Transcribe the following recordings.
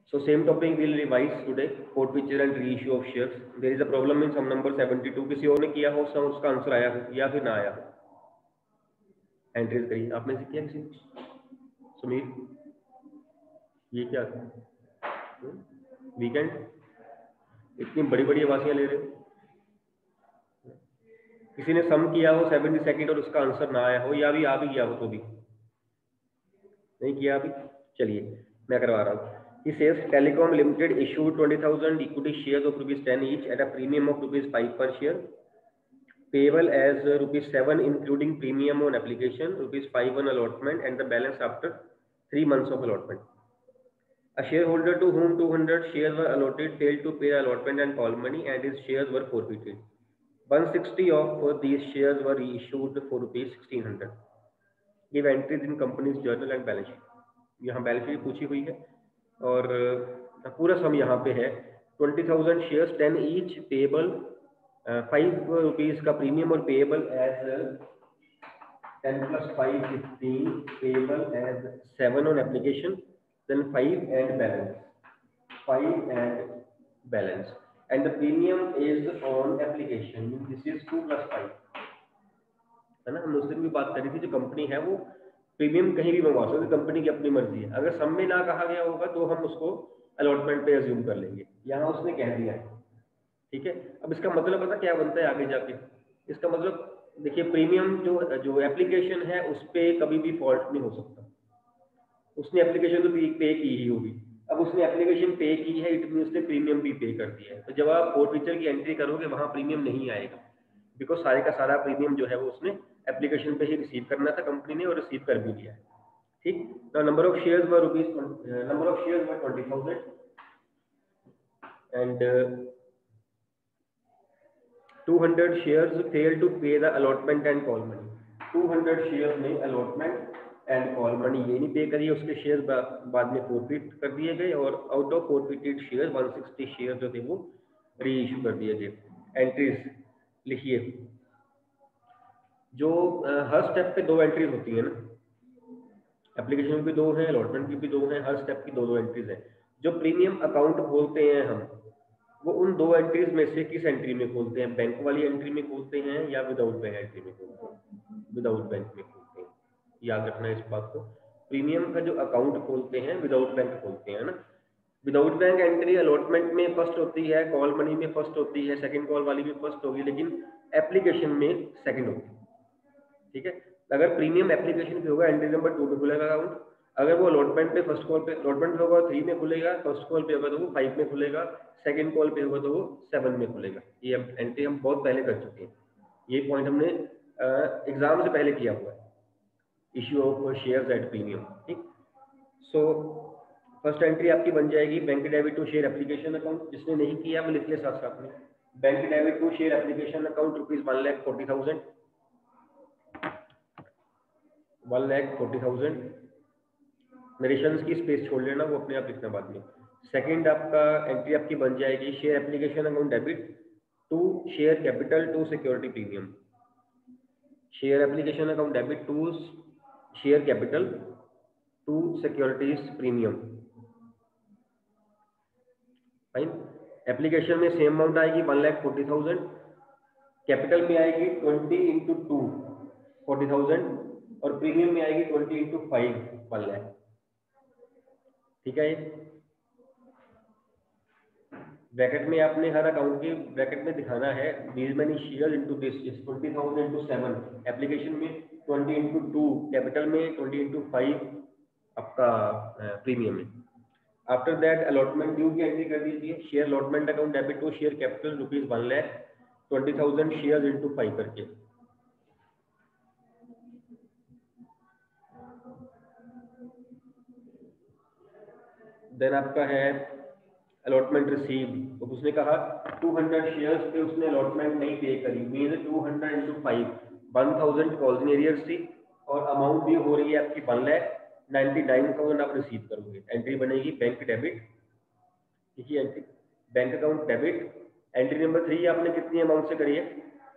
So same topic we'll revise today, forfeiture and reissue of shares. There is a problem in sum number 72. किसी और ने किया हो सम, उसका आंसर आया हो या फिर ना आया हो, एंट्रीज करिए। आपने से किया किसी ने? सुमीर, ये क्या था? वीकेंड, इतनी बड़ी बड़ी आवाज़ें ले रहे हो। किसी ने सम किया हो 72 और उसका आंसर ना आया हो, या भी आ भी गया हो तो भी नहीं किया अभी? चलिए मैं करवा रहा हूँ। He says Telecom Limited issued 20,000 equity shares of ₹10 each at a premium of ₹5 per share, payable as ₹7 including premium on application, ₹5 on allotment, and the balance after 3 months of allotment. A shareholder to whom 200 shares were allotted failed to pay the allotment and call money, and his shares were forfeited. 160 of these shares were reissued for ₹1,600. Give entries in company's journal and balance sheet. यहाँ balance sheet पूछी हुई है और पूरा सम यहाँ पे है। 20,000 shares 10 each, payable ₹5 का प्रीमियम और payable as 10 + 5 15, payable as 7 on application, then 5 and balance and the premium is on application, this is 2 + 5 है ना। हम उस दिन भी बात करी थी, जो कंपनी है वो प्रीमियम कहीं भी मंगवा सकते, कंपनी की अपनी मर्जी है। अगर सम में ना कहा गया होगा तो हम उसको अलॉटमेंट पे अज्यूम कर लेंगे, यहाँ उसने कह दिया है, ठीक है। अब इसका मतलब पता क्या बनता है आगे जाके? इसका मतलब देखिए, प्रीमियम जो एप्लीकेशन है उस पर कभी भी फॉल्ट नहीं हो सकता। उसने एप्लीकेशन तो पे की ही होगी, अब उसने एप्लीकेशन पे की है, इट मीन उसने प्रीमियम भी पे कर दिया है। तो जब आप फोरफीचर की एंट्री करोगे वहाँ प्रीमियम नहीं आएगा, बिकॉज सारे का सारा प्रीमियम जो है वो उसने एप्लीकेशन पे ही रिसीव करना था कंपनी ने, और रिसीव कर भी दिया है, ठीक। Number of shares were 20,000 and 200 shares fail to pay the allotment and call money. 200 shares ने अलॉटमेंट एंड कॉल मनी ये नहीं पे करी, उसके शेयर बाद में फोरफिट कर दिए गए, और out of forfeited share 160 share जो थे वो री इशू कर दिए गए। एंट्रीज लिखिए, जो हर स्टेप पे 2 एंट्रीज होती है ना, एप्लीकेशन में भी 2 हैं, अलॉटमेंट की भी 2 हैं, हर स्टेप की 2 एंट्रीज हैं। जो प्रीमियम अकाउंट खोलते हैं हम, वो उन 2 एंट्रीज में से किस एंट्री में खोलते हैं? बैंक वाली एंट्री में खोलते हैं या विदाउट बैंक एंट्री में खोलते हैं? विदाउट बैंक में खोलते हैं, याद रखना है इस बात को। प्रीमियम का जो अकाउंट खोलते हैं विदाउट बैंक खोलते हैं ना। विदाउट बैंक एंट्री अलॉटमेंट में फर्स्ट होती है, कॉल मनी में फर्स्ट होती है, सेकंड कॉल वाली में फर्स्ट होगी, लेकिन एप्लीकेशन में सेकंड होती है, ठीक है। अगर प्रीमियम एप्लीकेशन पे होगा एंट्री नंबर 2 पे खुलेगा अकाउंट, अगर वो अलॉटमेंट पे फर्स्ट कॉल पे अलॉटमेंट पे होगा 3 में खुलेगा, फर्स्ट कॉल पे होगा तो वो 5 में खुलेगा, सेकंड कॉल पे होगा तो वो 7 में खुलेगा। ये एंट्री हम बहुत पहले कर चुके हैं, ये पॉइंट हमने एग्जाम से पहले किया हुआ है, issue of shares at premium, ठीक। सो फर्स्ट एंट्री आपकी बन जाएगी bank debit to share application account. जिसने नहीं किया वो लिख ले साथ साथ में, bank debit to share application account ₹1,40,000, 1,40,000। Narrations की स्पेस छोड़ लेना, वो अपने आप लिखना बाद में। सेकंड आपका एंट्री आपकी बन जाएगी share application account debit to share capital to security premium. Share application account debit to share capital to securities premium, fine. Application में सेम अमाउंट आएगी 1,40,000, कैपिटल में आएगी 20 × 2 40,000, और प्रीमियम में आएगी 20 × 5 1 लाख, ठीक है। ये ब्रैकेट में आपने हर अकाउंट के ब्रैकेट में दिखाना है these many shares into this is 20,000 × 7, application में 20 × 2, कैपिटल में 20 × 5 आपका प्रीमियम में। आफ्टर दैट अलॉटमेंट ड्यू की एंट्री कर दीजिए, share allotment account debit to share capital ₹1 lakh, 20,000 share × 5 करके। देन आपका है अलॉटमेंट रिसीव। तो उसने कहा 200 शेयर्स पे उसने अलॉटमेंट नहीं पे करी, मीन 200 × 5 1000 कॉल्स इन एरियर्स थी, और अमाउंट भी हो रही है आपकी 1,99,000 आप रिसीव करोगे। एंट्री बनेगी बैंक डेबिट, देखिए entry bank account debit. Entry number 3 आपने कितनी अमाउंट से करी है?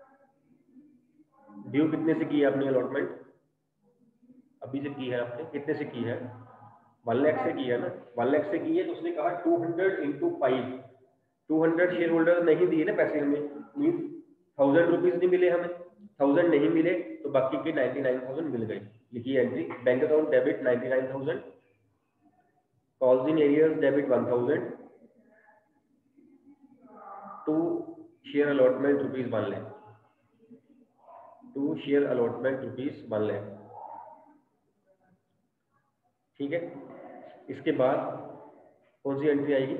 ड्यू कितने से की है आपने अलॉटमेंट? अभी से की है आपने, कितने से की है? 1 लाख से किया ना, 1 लाख से किया तो उसने कहा 200 into 5, 200 शेयर होल्डर नहीं दिए ना पैसे हमें, मीन 1000 रुपीज नहीं मिले हमें, 1000 नहीं मिले तो बाकी के 99,000 मिल गए। लिखिए entry, bank account debit 99,000, calls in arrears debit 1000, to share allotment rupees 1 lakh, to share allotment rupees 1 lakh. ठीक है, इसके बाद कौन सी एंट्री आएगी?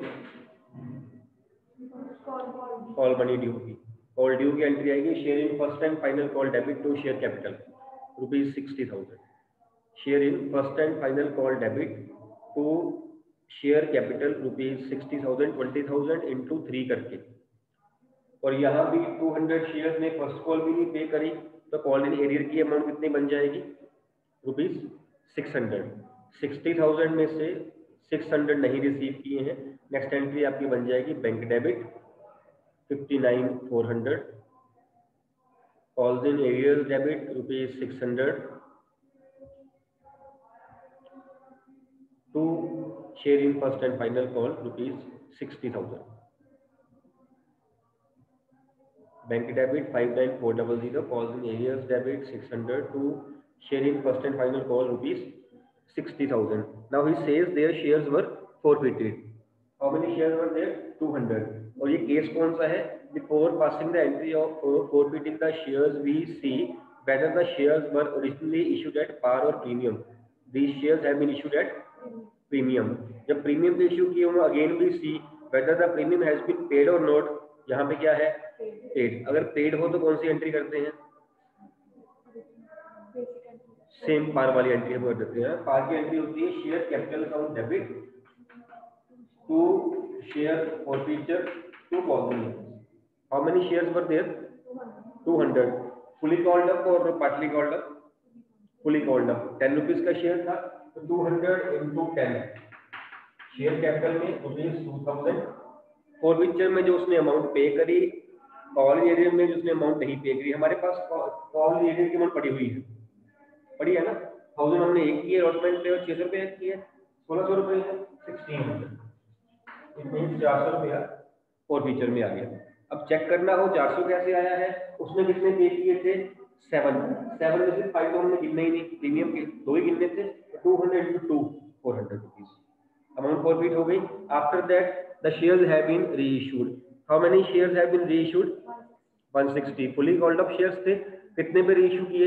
कॉल मनी ड्यू की, कॉल ड्यू की एंट्री आएगी। Share in first and final call debit to share capital rupees 60,000, share in first and final call debit to share capital rupees 60,000, 20,000 into 3 करके। और यहाँ भी 200 शेयर ने first call भी नहीं पे करी तो कॉल इन एरियर की अमाउंट कितनी बन जाएगी? रुपीज 600। 60,000 में से 600 नहीं रिसीव किए हैं, नेक्स्ट एंट्री आपकी बन जाएगी bank debit 59,400, calls in arrear debit rupees 600 to share in first and final call rupees 60,000, bank debit 59,400, calls in arrears debit 600 to share in first and final call rupees 60,000. Now he says their shares were forfeited. How many shares were there? 200. और ये case कौन सा है? Before passing the entry of forfeiting the shares, we see whether the shares were originally issued at par or premium. These shares have been issued at premium. जब premium पे issue किए होंगे, again we see whether the premium has been paid or not. यहाँ पे क्या है? Paid. अगर paid हो तो कौन सी एंट्री करते हैं? सेम पार वाली एंट्री हम कर देते हैं। पार की एंट्री होती है share capital account debit to share forfeiture to call. How many shares were there? 200। Fully called up और partly called up? Fully called up. 10 rupees का शेयर था तो 200 into 10, शेयर कैपिटल में रुपीज 2000। फॉरफीचर में जो उसने अमाउंट पे करी, कॉल एरिया में जो उसने अमाउंट नहीं पे करी। हमारे पास कॉल एरिया की अमाउंट पड़ी हुई है, पड़ी है ना। 1000 हमने एक किए अलॉटमेंट पे और 600 रुपये किए, 1600 रुपये है, 1600। इसमें 400 रुपया फॉरफीचर में आ गया। अब चेक करना हो 400 कैसे आया है, उसने कितने पे किए थे? 7 में से 5 तो हमने गिनने ही नहीं, प्रीमियम के 2 ही गिनने थे। 200 into 2, 400 रुपीज अमाउंट फॉरफीट हो गई। After that the shares have been reissued. How many shares have been reissued? 160। Fully called up shares थे, कितने पे रीइश्यू किए?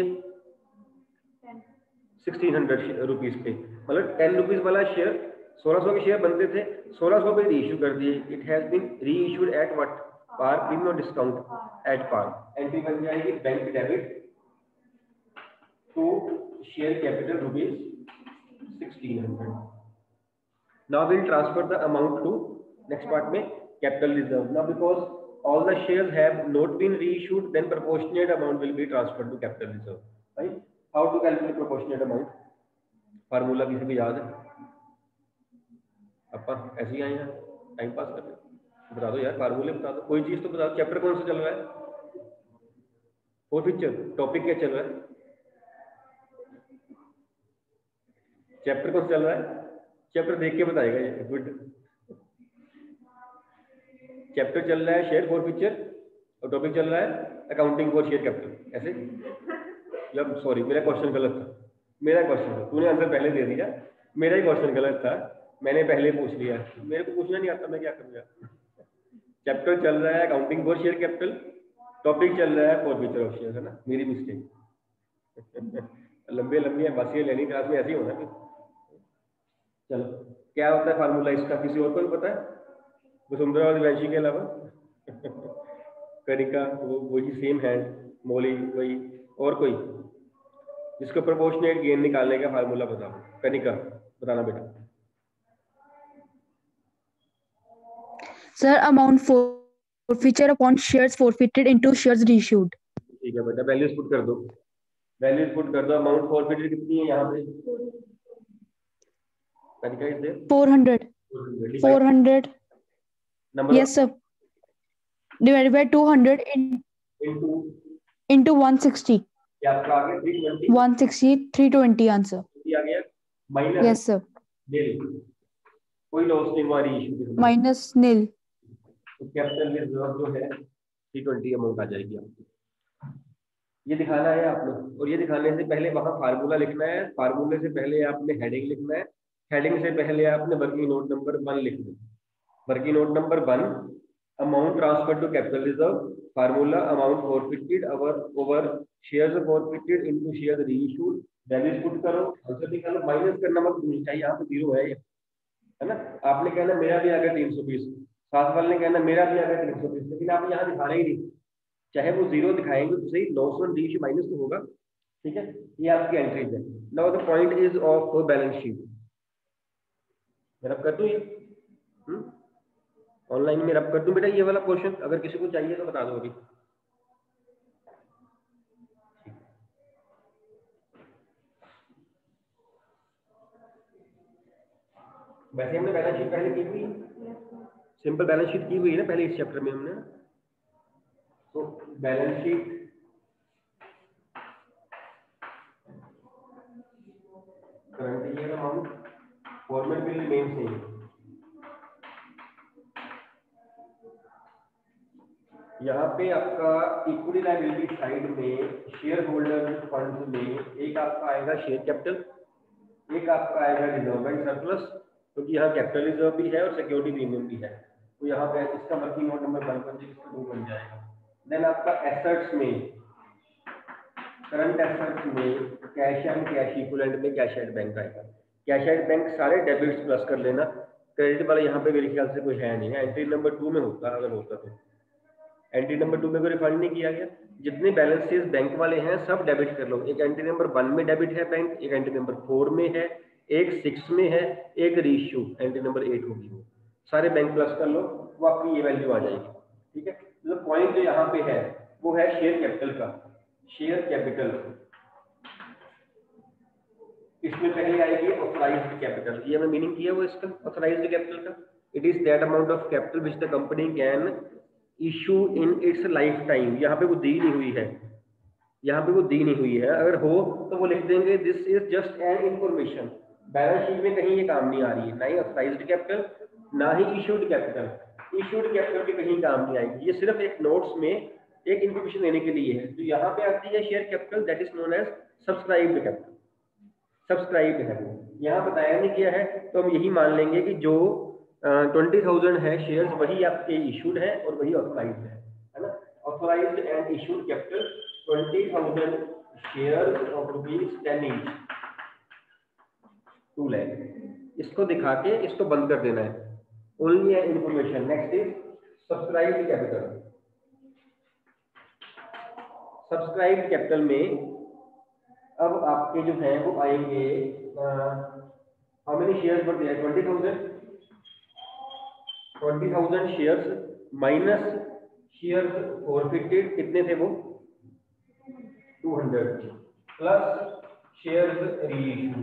1600 रुपीज पे, मतलब 10 रुपीज वाला शेयर 1600 के शेयर बनते थे, 1600 पे रीइश्यू कर दिए। It has been reissued at what? Par, premium और डिस्काउंट एट पार। एंट्री बन जाएगी bank debit to share capital rupees 1600। Now will transfer the amount to next part में capital reserve. Now because all the shares have not been reissued, then proportionate amount will be transferred to capital reserve. Right? How to calculate proportionate amount? Formula किसी को याद है? अपा ऐसे ही आए हैं time pass कर रहे हैं, बता दो यार, फार्मूले बता दो, कोई चीज तो बता दो। चैप्टर कौन सा चल रहा है? फॉरफीचर। टॉपिक क्या चल रहा है? चैप्टर कौन सा चल रहा है? चैप्टर देख के बताएगा ये। गुड। चैप्टर चल रहा है शेयर फॉरफीचर और टॉपिक चल रहा है अकाउंटिंग फॉर शेयर कैपिटल। ऐसे जब, सॉरी मेरा क्वेश्चन गलत था, मेरा क्वेश्चन था, तूने आंसर पहले दे दिया, मेरा ही क्वेश्चन गलत था, मैंने पहले पूछ लिया। मेरे को पूछना नहीं आता, मैं क्या करूँगा। चैप्टर चल रहा है accounting for share capital, topic चल रहा है फॉरफीचर ऑफ शेयर, है ना, मेरी मिस्टेक। लंबे लंबी बासी लेनी क्लास में ऐसे ही होना। चलो, क्या होता है फार्मूला इसका? किसी और को भी पता है? वसुंधरा और दिव्यांशी के अलावा? कनिका वही सेम हैंड, मोली वही, और कोई जिसको प्रोपोर्शनेट गेन निकालने का फार्मूला बताओ? कनिका बताना बेटा। Sir, amount forfeiture upon shares forfeited into shares reissued. ठीक है बेटा, वैल्यूज पुट कर दो, वैल्यूज पुट कर दो। अमाउंट फॉरफीटेड कितनी है यहाँ पे? Kanika is there 400 number. yes sir, divided by 200 into 160. क्या आपका आ गया? 320 160 320 आंसर। आ गया माइनस। yes sir, निल, कोई लॉस नहीं हुआ रीइश्यू के समय, माइनस नील। तो कैपिटल रिजर्व जो है 320 अमाउंट आ जाएगी आपको। ये दिखाना है आपने, और ये दिखाने से पहले वहां फार्मूला लिखना है, फार्मूले से पहले आपने हेडिंग लिखना है, हेडिंग से पहले आपने वर्किंग नोट नंबर 1 लिखना है। Working note number 1, amount transfer to capital reserve, formula amount forfeited over shares forfeited into shares reissued, values put करो, आंसर निकालो, माइनस करना मत भूलना चाहिए, यहाँ पे जीरो है ये, है ना। आपने कहना मेरा भी आ गया 320, साथ वाले ने कहना मेरा भी आ गया 320, लेकिन आप यहाँ दिखा रहे ही नहीं, चाहे वो जीरो दिखाएंगे तो सही, लॉस ऑन रीइश्यू माइनस तो होगा, ठीक है। ये आपकी एंट्रीज है। Now the point is of balance sheet. मैं रब कर दूं ये ऑनलाइन में रब कर दूं बेटा ये वाला क्वेश्चन, अगर किसी को चाहिए तो बता दो अभी। वैसे हमने बैलेंस शीट पहले की हुई है, सिंपल बैलेंस शीट की हुई है ना पहले इस चैप्टर में हमने। तो balance sheet current year amount, format will remain same. यहाँ पे आपका इक्विटी लायबिलिटी साइड में शेयर होल्डर फंड में एक आपका आएगा शेयर कैपिटल, एक आपका आएगा रिजर्व एंड सरप्लस, क्योंकि यहाँ कैपिटल रिजर्व भी है और सिक्योरिटी प्रीमियम भी है, तो यहाँ पे इसका वर्किंग नोट नंबर 1 बन जाएगा, इसका 2 बन जाएगा। देन आपका एसेट्स में, करंट एसेट्स में कैश एंड कैश इक्विवेलेंट में कैश एट बैंक आएगा। कैश एट बैंक सारे डेबिट्स प्लस कर लेना, क्रेडिट वाला यहाँ पे मेरे ख्याल से कोई है नहीं है, एंट्री नंबर 2 में होता, अगर होता तो एंट्री नंबर 2 में कोई रिफंड नहीं किया गया। जितने बैलेंसेस बैंक वाले हैं सब डेबिट कर लो, एक एंट्री नंबर 1 में डेबिट है बैंक, एक एंट्री नंबर 4 में है, एक 6 में है, एक रीइश्यू एंट्री नंबर 8 होगी, वो सारे बैंक प्लस कर लो, वो आपकी ये वैल्यू आ जाएगी, ठीक है। तो पॉइंट जो यहाँ पे है वो है शेयर कैपिटल का, शेयर कैपिटल इसमें पहले आएगी ऑथराइज्ड कैपिटल, ये हमें मीनिंग किया वो इसका ऑथराइज्ड कैपिटल का, it is that amount of capital which the company can issue in its lifetime. यहाँ पे वो दी नहीं हुई है, यहाँ पे वो दी नहीं हुई है, अगर हो तो वो लिख देंगे this is just an information, balance sheet में कहीं ये काम नहीं आ रही है, ना ही ऑथराइज्ड कैपिटल ना ही इशूड कैपिटल, इशूड कैपिटल भी कहीं काम नहीं आएगी, ये सिर्फ एक नोट्स में एक इंफॉर्मेशन देने के लिए है। तो यहाँ पे आती है share capital that is known as subscribed capital, subscribed है वो, यहाँ बताया नहीं किया है, तो हम यही मान लेंगे कि जो 20,000 है शेयर्स वही आपके इशूड है और वही ऑथराइज्ड है ना। Authorised and issued capital 20,000 shares of ₹10 each, 2 lakh, इसको दिखा के इसको बंद कर देना है, only an information. Next is subscribed capital. Subscribed capital में अब आपके जो हैं वो आएंगे, how many shares were there, 20,000 shares minus shares forfeited, कितने थे वो 200, plus shares reissue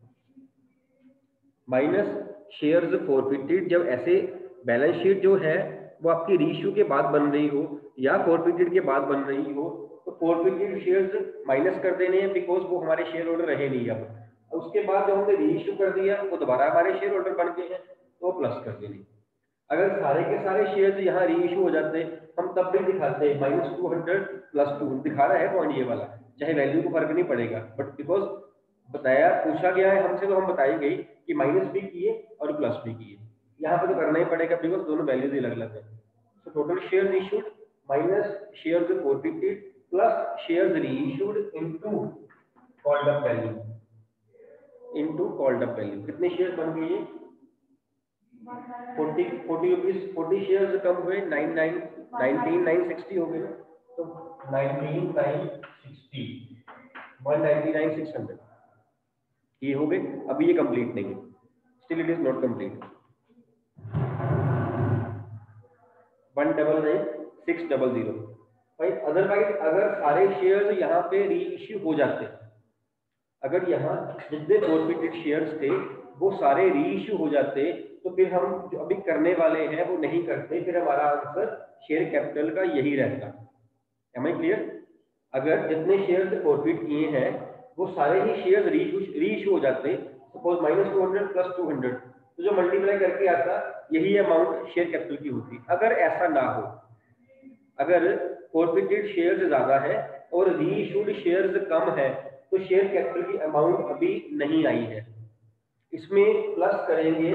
minus shares forfeited. जब ऐसे बैलेंस शीट जो है वो आपकी रीइश्यू के बाद बन रही हो या फॉरफिटेड के बाद बन रही हो, तो फॉरफिटेड शेयर्स माइनस कर देने हैं, बिकॉज वो हमारे शेयर होल्डर रहे नहीं। अब उसके बाद जब हमने रीइश्यू कर दिया वो दोबारा हमारे शेयर होल्डर बन गए हैं, तो प्लस कर देने। अगर सारे के सारे शेयर्स यहाँ रीइश्यू हो जाते हम तब भी दिखाते -200 + 2 दिखा रहा है पॉइंट ये वाला, चाहे वैल्यू को फर्क नहीं पड़ेगा, बट बिकॉज बताया पूछा गया है हमसे तो हम बताएंगे ही कि माइनस भी किए और प्लस भी किए, यहाँ पे तो करना ही पड़ेगा बिकॉज दोनों वैल्यूज अलग अलग है। तो total shares issued minus shares forfeited plus shares reissued into called up value, into called up value. कितने शेयर्स बन गए? 40 रुपीज, 40 शेयर्स कम हुए, 19,960 हो गए, तो 19,960 199,600 ये हो गए। अभी ये कंप्लीट नहीं है, still it is not complete. 199,600 भाई। अदरवाइज अगर सारे शेयर्स यहाँ पे रीइश्यू हो जाते, अगर यहाँ जितने फॉरफिटेड शेयर्स थे वो सारे रीइश्यू हो जाते, तो फिर हम जो अभी करने वाले हैं वो नहीं करते, फिर हमारा आंसर शेयर कैपिटल का यही रहता। Am I clear? अगर जितने शेयर्स फॉरफिट किए हैं वो सारे ही शेयर्स रीइश्यू हो जाते, सपोज -200 प्लस 200, तो जो मल्टीप्लाई करके आता यही अमाउंट शेयर कैपिटल की होती। अगर ऐसा ना हो, अगर फॉरफिटेड शेयर्स ज्यादा है और रीइश्यूड शेयर्स कम है, तो शेयर कैपिटल की अमाउंट अभी नहीं आई है। इसमें प्लस करेंगे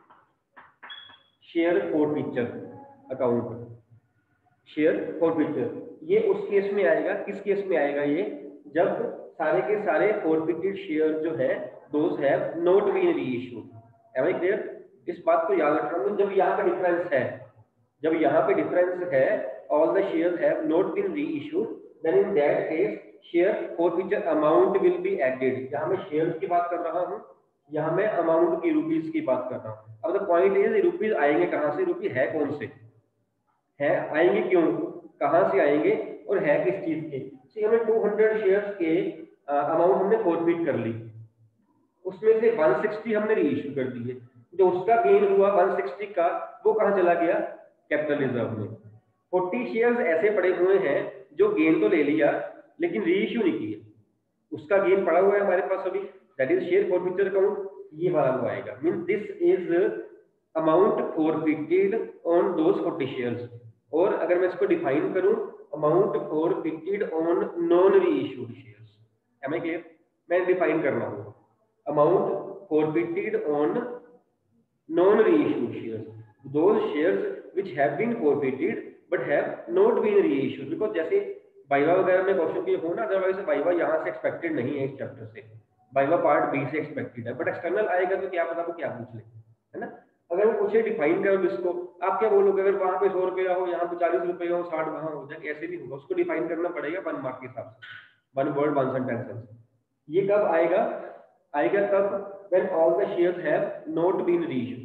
share forfeiture account, share forfeiture. ये उस केस में आएगा, किस केस में आएगा ये, जब सारे के सारे फॉरफिटेड शेयर जो है those have not been reissued. Am I clear? इस बात को याद रखना, जब यहाँ पे डिफरेंस है, जब यहाँ पे डिफरेंस है, all the shares have not been reissued, then in that case share forfeiture amount will be added. यहाँ मैं शेयर्स की बात कर रहा हूँ, यहाँ मैं अमाउंट की, रुपीज की बात कर रहा हूँ। अब द पॉइंट इज रुपीज आएंगे कहाँ से, रुपये है कौन से, है आएंगे क्यों, कहाँ से आएंगे और है किस चीज के। सी हमें 200 शेयर्स के अमाउंट हमने फॉरफिट कर ली, उसमें से 160 हमने रीइश्यू कर दिए, जो उसका गेन हुआ 160 का, वो कहाँ चला गया, कैपिटल रिजर्व में। 40 शेयर्स ऐसे पड़े हुए हैं जो गेन तो ले लिया लेकिन रीइश्यू नहीं किए, उसका गेन पड़ा हुआ है हमारे पास अभी, that is share forfeiture account. ये वाला वो आएगा, mean this is amount forfeited on those 40 shares. और अगर मैं इसको डिफाइन करूं, amount forfeited on non reissued shares. Am I clear? मैं डिफाइन कर रहा हूं, amount forfeited on non reissued shares, those shares which have been forfeited but have not been reissued. Because जैसे वाइवा वगैरह में क्वेश्चन के हो ना, अदरवाइज वाइवा यहाँ से एक्सपेक्टेड नहीं है, इस चैप्टर से वाइवा पार्ट बी से एक्सपेक्टेड है, बट एक्सटर्नल आएगा तो क्या पता वो क्या पूछ ले, है ना। अगर वो पूछे डिफाइन करो इसको, आप क्या बोलोगे, अगर वहां पे 100 रुपया हो, यहाँ पे 40 रुपये हो, 60 वहां हो जाए, ऐसे भी होगा, उसको डिफाइन करना पड़ेगा 1 मार्क के हिसाब से, 1 वर्ड 1 सेंटेंस। ये कब आएगा, आएगा तब when all the shares have not been reissued.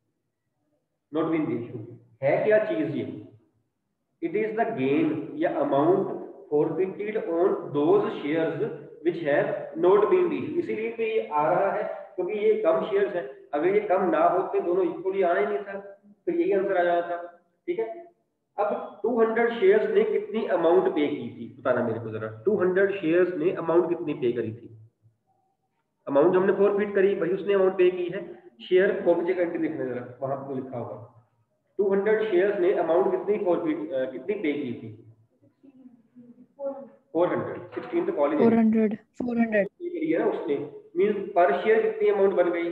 Not been reissued है क्या चीज ये, इट इज द गेन या amount forfeited on those shares which have not been reissued. इसीलिए तो ये आ रहा है क्योंकि ये कम शेयर्स है, अगर ये कम ना होते दोनों इक्वली आना ही नहीं था, तो यही आंसर आ जाता था। ठीक है, अब 200 शेयर्स ने कितनी अमाउंट पे की थी, बताना मेरे को जरा। 200 शेयर्स ने अमाउंट कितनी पे करी थी, अमाउंट हमने फॉरफिट करी, भाई उसने अमाउंट पे की है। शेयर फॉरफिट एंट्री देखना जरा, वहां पे लिखा होगा 200 शेयर्स ने अमाउंट कितनी फॉरफिट कितनी पे की थी, 400। 16 तो कॉलेज 400 है ना उसने, मींस पर शेयर कितनी अमाउंट बन गई,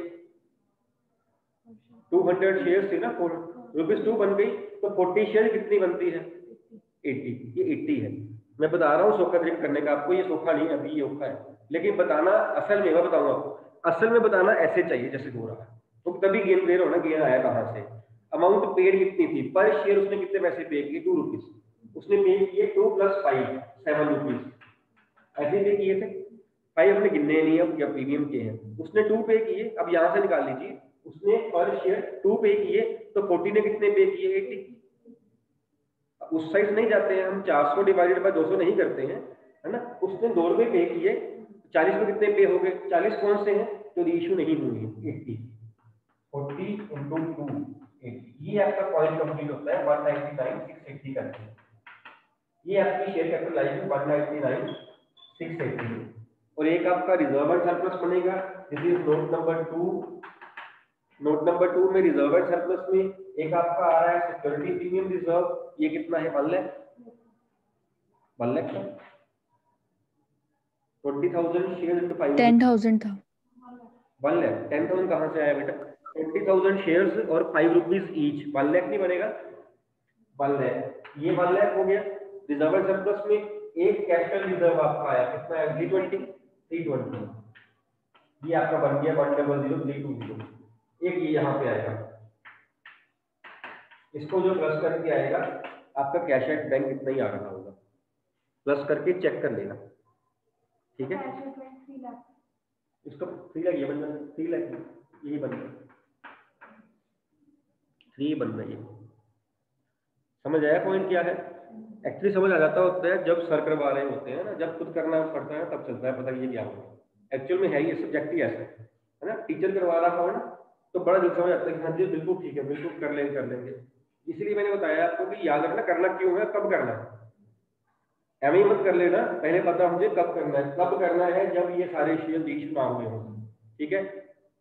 200 शेयर्स थी ना, ₹2 बन गई, तो 40 शेयर कितनी बनती है, 80। ये 80 है। मैं बता रहा हूँ सौखा ट्रिक करने का आपको, ये सौखा नहीं है, अभी ये औखा है, लेकिन बताना असल में, मैं बताऊंगा आपको, असल में बताना ऐसे चाहिए जैसे हो रहा है, तो तभी गेन क्लियर होना, गेन आया कहाँ से। अमाउंट पेड कितनी थी, पर शेयर उसने कितने पैसे पे किए, 2 रुपीज, उसने पे किए 2 + 5 7 रुपीज, ऐसे पे किए थे। 5 अपने गिनने नहीं है या प्रीमियम के हैं, उसने 2 पे किए। अब यहाँ से निकाल लीजिए, उसने पर शेयर 2 पे किए, तो 40 ने कितने पे किए, 80। उस साइड नहीं जाते हैं हम, 400 डिवाइडेड बाय 200 नहीं करते हैं, है ना। उसने 2 रुपए पे किए, 40 में कितने पे हो गए, 40 कौन से हैं जो रीइश्यू नहीं हुए, 80, 40 × 2 80। ये आपका पॉइंट कंप्लीट होता है 199,680 करके। ये आपकी शेयर कैपिटल आई है 199,680। और एक आपका रिजर्व एंड सरप्लस बनेगा, this is note number 2। Note number 2 में रिजर्व एंड सरप्लस में एक आपका आ रहा है सिक्योरिटी प्रीमियम रिजर्व, ये कितना है, 1 लाख, 1 लाख का 20,000 शेयर × 5 10,000 था, 1 लाख। 10,000 कहाँ से आया बेटा, 20,000 शेयर्स और 5 रुपीज ईच, 1 लाख नहीं बनेगा, 1 लाख। ये 1 लाख हो गया। रिजर्व एंड सरप्लस में एक कैपिटल रिजर्व आपका आया, कितना है, 320। ये आपका बन गया 100,320। एक ये यहाँ पे आएगा, इसको जो प्लस करके आएगा, आपका कैश एट बैंक इतना ही आ रहा होगा, प्लस करके चेक कर लेना, ठीक है। इसको 3 लाख ये बन जाए, 3 लाख यही बन गया, 3 बन रही है। समझ आया पॉइंट क्या है? एक्चुअली समझ आ जाता होता है जब सर करवा रहे होते हैं ना, जब खुद करना पड़ता है तब चलता है पता ये क्या होगा। एक्चुअल में है ये सब्जेक्ट ही ऐसा है ना, टीचर करवा रहा हो ना तो बड़ा जल्द समझ आता है कि हाँ जी बिल्कुल ठीक है, बिल्कुल कर लेंगे। इसलिए मैंने बताया आपको कि याद रखना करना क्यों है, कब करना है। एम मत कर लेना, पहले पता मुझे कब करना है। कब करना है, जब ये सारे शेयर रीच ना हुए हों, ठीक है।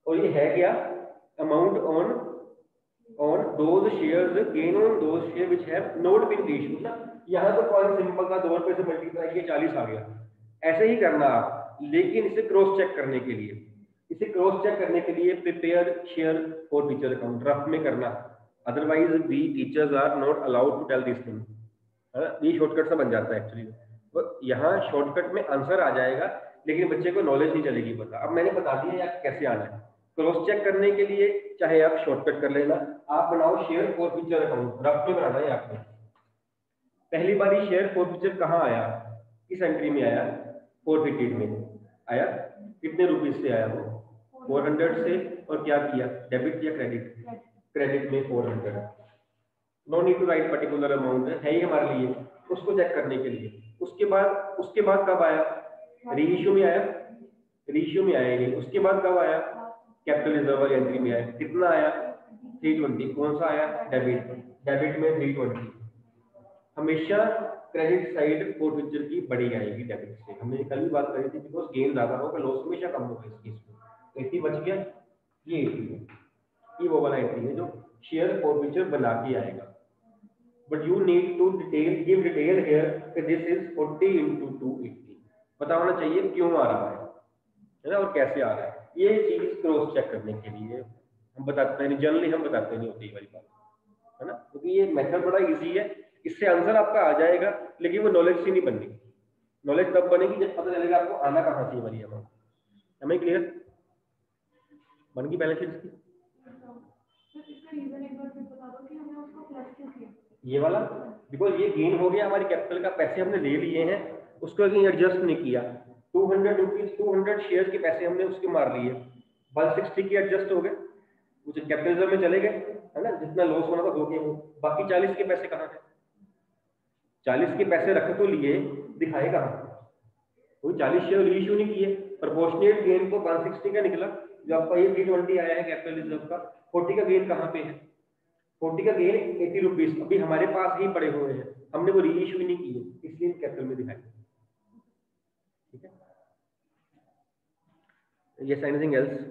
और ये है क्या, amount on those shares, gain on those share which have not been reissued ना। यहाँ तो पॉइंट सिंपल था, 2 रुपए से मल्टीप्लाई किया 40 आ गया, ऐसे ही करना आप, लेकिन इसे क्रॉस चेक करने के लिए, prepare share forfeiture account rough में करना, otherwise we teachers are not allowed to tell this thing. ये शॉर्टकट सा बन जाता है एक्चुअली, तो यहाँ शॉर्टकट में आंसर आ जाएगा, लेकिन बच्चे को नॉलेज नहीं चलेगी पता। अब मैंने बता दिया यार कैसे आना है। क्रॉस चेक करने के लिए चाहे आप शॉर्टकट कर लेना, आप बनाओ share forfeiture account, rough में बनाना है आपको। पहली बारी शेयर फॉर फ्यूचर कहाँ आया, किस एंट्री में आया, 450 में आया। कितने रुपीज से आया वो, 400 से, और क्या किया, डेबिट या क्रेडिट में 400। No need to write particular amount, है ही हमारे लिए, उसको चेक करने के लिए। उसके बाद कब आया, रीइश्यू में आया, ये। उसके बाद कब आया, कैपिटल रिजर्व एंट्री में आया। कितना आया, 320। कौन सा आया, डेबिट में 320। हमेशा क्रेडिट साइड फॉर फ्यूचर की बड़ी आएगी डेबिट से, हमने कल भी बात करी थी, बिकॉज गेन ज्यादा होगा, लॉस हमेशा कम होगा इस केस में। 80 बच गया, ये 80 है, ये वो वाला एंट्री है जो शेयर फॉर फ्यूचर बना के आएगा। But you need to give detail here, this is 40 into 280, पता होना चाहिए क्यों आ रहा है ना, और कैसे आ रहा है। ये चीज क्रॉस चेक करने के लिए हम बताते हैं, जनरली हम बताते नहीं होती वाली बात, है ना, क्योंकि ये मेथड बड़ा इजी है, इससे आंसर आपका आ जाएगा, लेकिन वो नॉलेज से नहीं बननी। नॉलेज तब बनेगी जब पता चलेगा आपको आना कहाँ से वाली अमाउंट। हमें क्लियर बन गई बैलेंस शीट की? ये वाला बिकॉज ये गेन हो गया, हमारी कैपिटल का पैसे हमने ले लिए हैं, उसको कहीं एडजस्ट नहीं किया। 200 रुपीज, 200 शेयर के पैसे हमने उसके मार लिए, 160 के एडजस्ट हो गए, कुछ कैपिटलिज्म में चले गए, है ना, जितना लॉस होना था हो गया वो। बाकी 40 के पैसे कहाँ है, 40 के पैसे रख तो लिए, दिखाए कहाँ, कोई 40 शेयर रीइश्यू नहीं किए। प्रोपोर्शनेट गेन को 160 का निकला, जो आपका ये 320 आया है कैपिटल रिजर्व का। 40 का गेन कहाँ पे है, 40 का गेन 80 रुपीज अभी हमारे पास ही पड़े हुए हैं, हमने वो रीइश्यू नहीं किए, इसलिए कैपिटल में दिखाए। ठीक है, यस, एनीथिंग एल्स?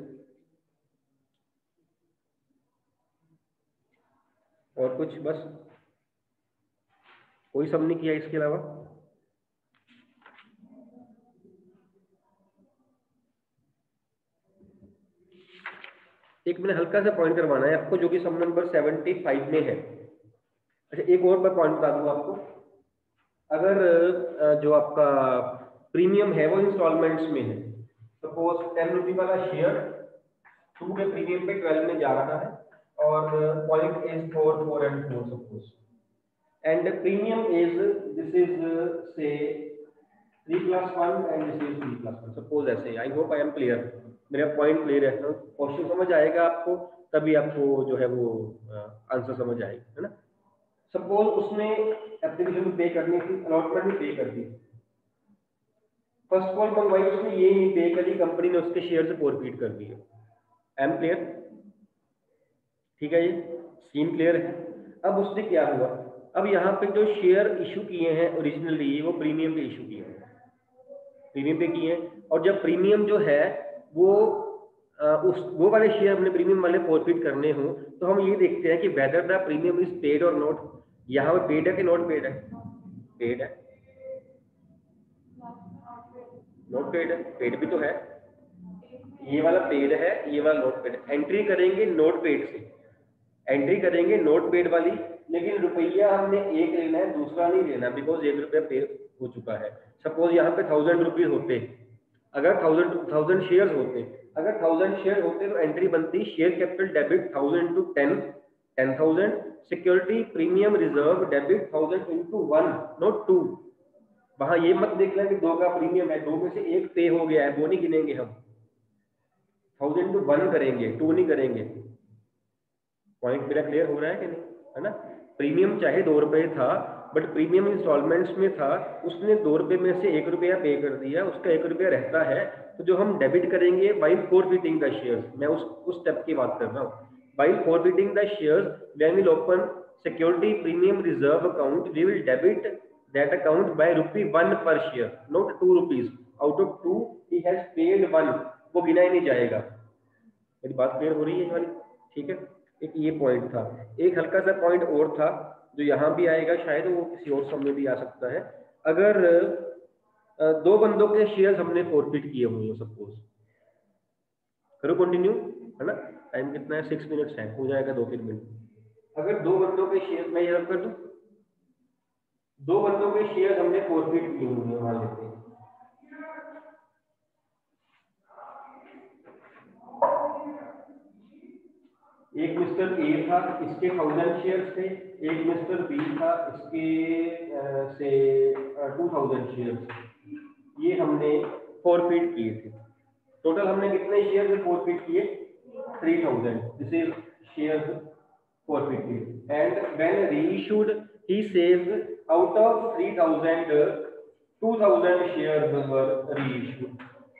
और कुछ, बस कोई सब नहीं किया इसके अलावा? एक मैंने हल्का सा पॉइंट करवाना है आपको, जो कि सम नंबर 75 में है। अच्छा, एक और मैं पॉइंट बता दूं आपको, अगर जो आपका प्रीमियम है वो इंस्टॉलमेंट्स में है, सपोज 10 रुपये वाला शेयर 2 के प्रीमियम पे 12 में जा रहा है, और point is 4, 4 and 4 suppose, and premium is, this is से 3+1 एंड दिस इज 3+1 सपोज, ऐसे। I hope I am clear, मेरा पॉइंट क्लियर है, क्वेश्चन समझ आएगा आपको, तभी आपको जो है वो आंसर समझ आएगा, है ना। सपोज उसने एप्लीकेशन पे करनी थी, अलॉटमेंट भी पे कर दी, फर्स्ट कॉल मंगवाई उसने, ये नहीं पे करी, कंपनी ने उसके शेयर से फॉरफिट कर दिए। I am clear? ठीक है, ये सीन क्लियर है। अब उसने क्या हुआ, अब यहाँ पे जो शेयर इशू किए हैं ओरिजिनली, वो प्रीमियम पे इशू किए हैं, प्रीमियम पे किए हैं, और जब प्रीमियम जो है वो वो वाले शेयर हमने प्रीमियम वाले फॉरफिट करने हो, तो हम ये देखते हैं कि whether the premium is paid और नॉट। यहाँ पे पेड है कि नॉट पेड है, पेड है, नॉट पेड है, पेड भी तो है, ये वाला पेड है, ये वाला नॉट पेड है। एंट्री करेंगे नॉट पेड से, एंट्री करेंगे नॉट पेड वाली, लेकिन रुपया हमने एक लेना है, दूसरा नहीं लेना, बिकॉज 1 रुपया पे हो चुका है। सपोज यहाँ पे 1000 रुपीज होते, अगर 1000 शेयर होते, अगर 1000 शेयर होते तो एंट्री बनती share capital debit 1000 into 10, 10,000, security premium reserve debit 1000 into 1 not 2। वहां ये मत देखना कि 2 का प्रीमियम है, 2 में से 1 पे हो गया है, वो नहीं गिनेंगे हम, 1000 into 1 करेंगे, 2 नहीं करेंगे। पॉइंट मेरा क्लियर हो रहा है कि नहीं, है ना। प्रीमियम चाहे 2 रुपए था, बट प्रीमियम इंस्टॉलमेंट्स में था, उसने 2 रुपए में से 1 रुपया पे कर दिया, उसका 1 रुपया रहता है, तो जो हम डेबिट करेंगे बाई फॉरफिटिंग द शेयर्स, मैं उस स्टेप की बात कर रहा हूँ। By forfeiting the shares, when we open security premium reserve account, we will debit that account by ₹1 per share, not 2 rupees. Out of 2 he has paid 1, वो गिना ही नहीं जाएगा, मेरी बात क्लियर हो रही है ये वाली? ठीक है, एक ये पॉइंट था। एक हल्का सा पॉइंट और था जो यहाँ भी आएगा शायद, वो किसी और सम में भी आ सकता है। अगर दो बंदों के शेयर हमने फॉरफिट किए हुए हैं सपोज, करो कंटिन्यू, है ना? टाइम कितना है? 6 मिनट्स है, हो जाएगा 2-3 मिनट। अगर दो बंदों के शेयर, मैं ये कर दूं, दो बंदों के शेयर हमने फॉरफिट किए हुए हैं, मान लेते हैं। एक मिस्टर ए था, इसके 1000 शेयर्स थे। एक मिस्टर बी था, इसके से 2000 शेयर्स, ये हमने फॉरफिट किए थे। टोटल हमने कितने शेयर फॉरफिट किए? 3000। This is share forfeited, and when reissued he says out of 3000 2000 shares were reissued।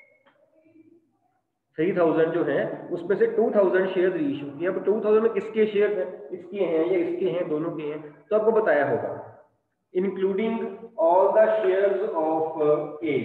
3000 जो है उसमें से 2000 शेयर रीइश्यू किए। अब 2000 में किसके शेयर हैं? इसके हैं या इसके हैं, दोनों के हैं। तो आपको बताया होगा including all the shares of a,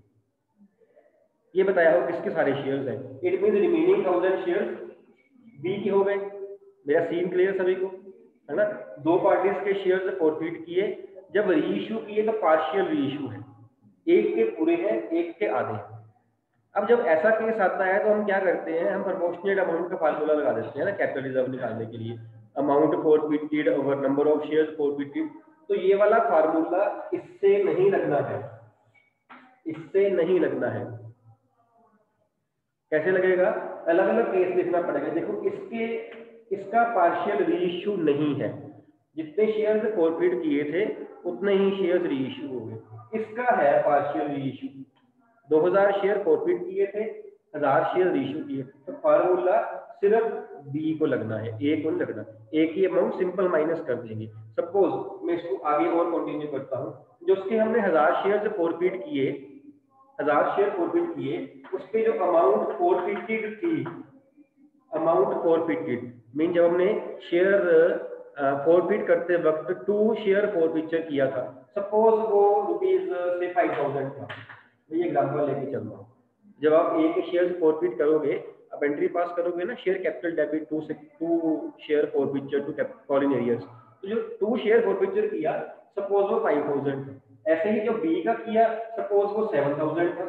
ये बताया होगा किसके सारे शेयर्स हैं। It means remaining 1000 shares B के हो गए। मेरा सीन क्लियर सभी को, है ना? दो पार्टीज के शेयर्स फॉरफिट किए, जब रीइश्यू किए तो पार्शियल रीइश्यू है, एक के पूरे हैं एक के आधे हैं। अब जब ऐसा केस आता है तो हम क्या करते हैं, हम प्रोपोर्शनेट अमाउंट का फार्मूला लगा देते हैं ना कैपिटल रिजर्व निकालने के लिए, amount forfeited over number of shares forfeited. तो ये वाला फार्मूला इससे नहीं लगना है, इससे नहीं लगना है। कैसे लगेगा? अलग अलग केस देखना पड़ेगा। देखो इसका पार्शियल रीइश्यू नहीं है, जितने शेयर्स फॉरफिट किए थे उतने ही शेयर्स रीइश्यू हो गए। इसका है पार्शियल रीइश्यू, 2000 शेयर फॉरफिट किए थे, 1000 शेयर रीइश्यू किए थे। तो फार्मूला सिर्फ बी को लगना है, ए को नहीं लगना। ए की अमाउंट सिंपल माइनस कर देंगे। सपोज मैं इसको आगे और कंटिन्यू करता हूँ, जो उसके हमने 1000 शेयर फॉरफिट किए, 1000 शेयर फॉरफिट किए, उस पे जो अमाउंट फॉरफिटेड थी, अमाउंट फॉरफिटेड मीन जब हमने शेयर फॉरफिट करते वक्त 2 शेयर फॉरफिचर किया था, सपोज वो रुपीज से 5000 था। ये एग्जांपल लेके चल रहा हूँ। जब आप एक शेयर फॉरफिट करोगे, आप एंट्री पास करोगे ना, share capital debit 2 share forfeiture to calling arrears, तो जो 2 शेयर फॉरफिचर किया सपोज वो 5000 था। ऐसे ही जो बी का किया सपोज वो 7000 था।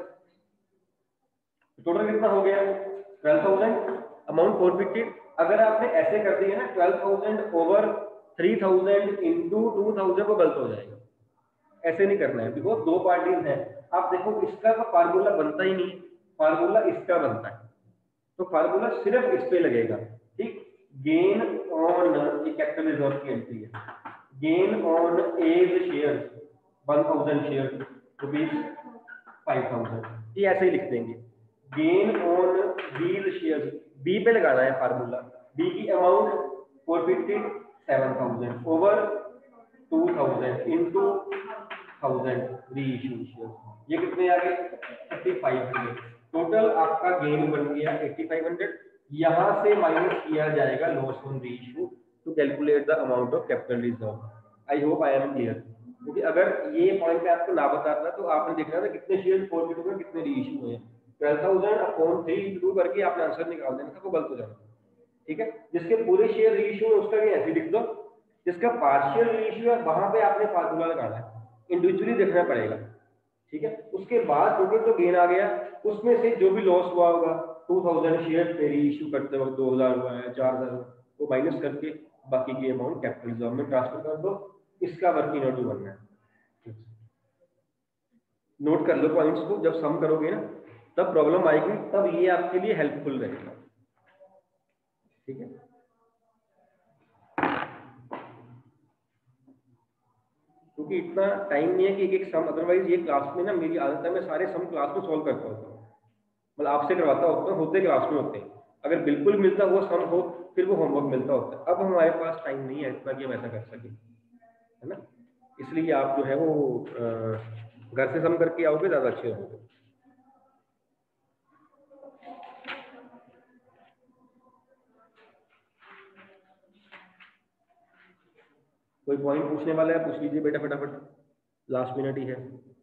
टोटल कितना हो गया? 12000 अमाउंट फॉरफिटेड। अगर आपने ऐसे कर दिया ना 12000 ओवर 3000 इंटू 2000, वो गलत हो जाएगा। ऐसे नहीं करना है, बिकॉज दो पार्टीज हैं। आप देखो इसका तो फार्मूला बनता ही नहीं, फार्मूला इसका बनता है, तो फार्मूला सिर्फ इस पे लगेगा। ठीक, गेन ऑन, ये कैपिटल रिजर्व की एंट्री है, gain on as share 1000 share rupees 5000, ये ऐसे ही लिख देंगे। Gain on B's share, B पे लगाना है फार्मूला। बी की amount forfeited 7000 over 2000 into 1000 reissue share, ये कितने आ गए? 3500। टोटल आपका गेन बन गया 8500। यहां से माइनस किया जाएगा loss on reissue to calculate the amount of capital reserve. I hope I am clear. क्योंकि अगर ये पॉइंट मैं आपको ना बताता तो आपने देखना था कितने शेयर फॉरफिट हुए, कितने रीइश्यू हुए। 12000 अपॉन 3 इंटू करके आपने आंसर निकाल देना था, वो गलत हो जाना। ठीक है, जिसके पूरे शेयर रीइश्यू है उसका भी ऐसे लिख दो, जिसका पार्शियल रीइश्यू है वहां पे आपने फार्मूला लगाना है, इंडिविजुअली देखना पड़ेगा। ठीक है, उसके बाद टोटल जो गेन आ गया उसमें से जो भी लॉस हुआ होगा, 2000 शेयर रीइश्यू करते वक्त 2000 हुआ है, 4000 हुआ, वो माइनस करके बाकी की अमाउंट कैपिटल रिजर्व में ट्रांसफर कर दो। इसका वर्किंग नोट बनना है। नोट कर लो पॉइंट्स को, जब सम करोगे ना तब प्रॉब्लम आएगी, तब ये आपके लिए हेल्पफुल रहेगा। ठीक है, क्योंकि इतना टाइम नहीं है कि एक सम, अदरवाइज ये क्लास में ना मेरी आदत है मैं सारे सम क्लास में सॉल्व करता होता हूँ, मतलब आपसे करवाता होता हूँ, होते क्लास में होते हैं। अगर बिल्कुल मिलता हुआ सम हो फिर वो होमवर्क मिलता होता है। अब हमारे पास टाइम नहीं है इतना कि हम ऐसा कर सकें, है ना? इसलिए आप जो है वो घर से सम करके आओगे, ज़्यादा अच्छे होंगे। कोई पॉइंट पूछने वाला है? पूछ लीजिए बेटा फटाफट, लास्ट मिनट ही है।